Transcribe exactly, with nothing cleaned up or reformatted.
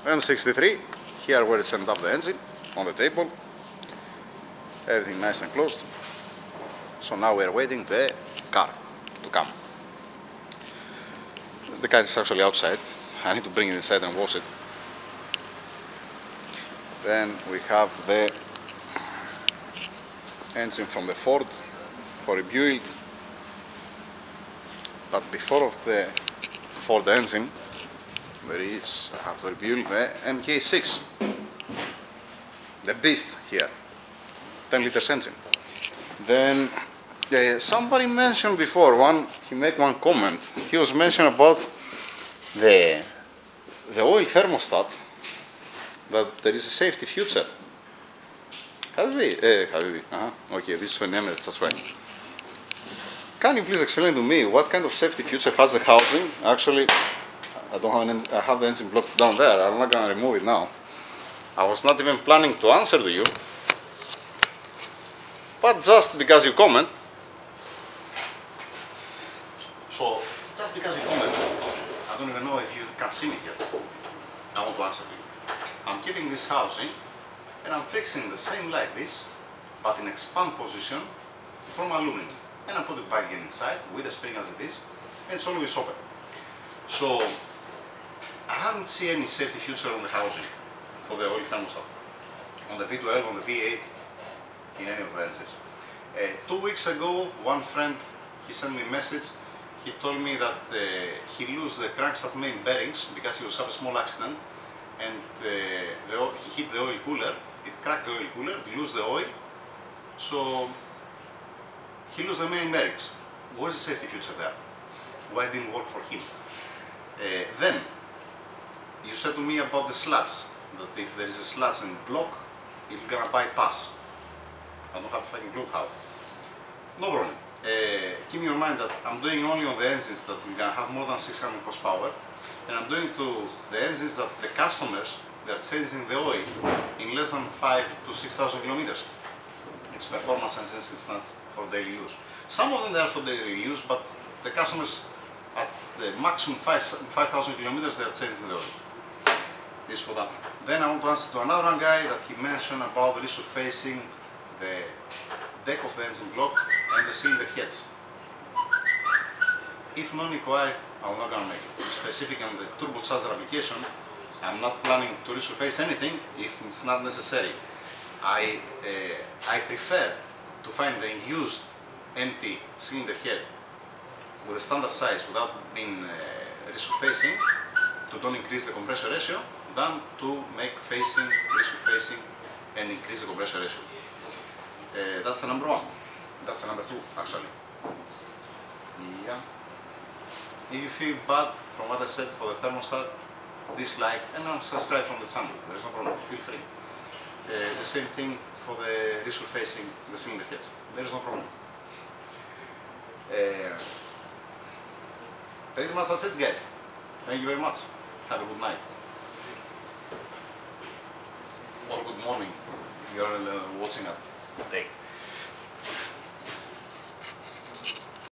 N sixty-three, here where it sent up the engine, on the table. Everything nice and closed. So now we are waiting the car to come. The car is actually outside. I need to bring it inside and wash it. Then we have the engine from the Ford for rebuild. But before of the Ford engine, there is, I have to rebuild the M K six. The beast here. ten liters engine. Then uh, somebody mentioned before, one, he made one comment. He was mentioning about the, the oil thermostat, that there is a safety feature. Habibi, eh, Habibi, uh-huh. Okay, this is for Emirates as well. Can you please explain to me what kind of safety feature has the housing? Actually, I don't have an, I have the engine block down there. I'm not going to remove it now. I was not even planning to answer to you, but just because you comment. So, just because you comment, I don't even know if you can see me here. I want to answer to you. I'm keeping this housing and I'm fixing the same like this, but in expand position from aluminum. And I put it back again inside with the spring as it is, and it's always open. So I haven't seen any safety feature on the housing for the oil thermostat, on the V twelve, on the V eight, in any of the engines. Uh, two weeks ago, one friend, he sent me a message. He told me that uh, he lost the crankshaft main bearings because he was having a small accident, and uh, the, he hit the oil cooler. It cracked the oil cooler, he lost the oil, so he lost the main bearings. What is the safety feature there? Why it didn't work for him? Uh, then, you said to me about the slats, that if there is a slats in block, it's gonna bypass. I don't have a fucking clue how. No problem. Uh, keep in your mind that I'm doing only on the engines that we're gonna have more than six hundred horsepower, and I'm doing to the engines that the customers, they're changing the oil in less than five to six thousand kilometers. It's performance engines, it's not for daily use. Some of them they are for daily use, but the customers at the maximum five thousand kilometers they are changing the oil. This for that. Then I want to answer to another one guy that he mentioned about resurfacing the deck of the engine block and the cylinder heads. If non-required, I'm not gonna make it. Specific on the turbocharger application, I'm not planning to resurface anything if it's not necessary. I, uh, I prefer to find the used empty cylinder head with a standard size without being uh, resurfacing to don't increase the compression ratio than to make facing, resurfacing and increase the compression ratio. Uh, that's the number one. That's the number two actually. Yeah. If you feel bad from what I said for the thermostat, dislike and unsubscribe from the channel. There is no problem, feel free. Uh, the same thing for the resurfacing the cylinder heads. There is no problem. Uh, pretty much that's it, guys. Thank you very much. Have a good night. Or good morning if you are uh, watching at day.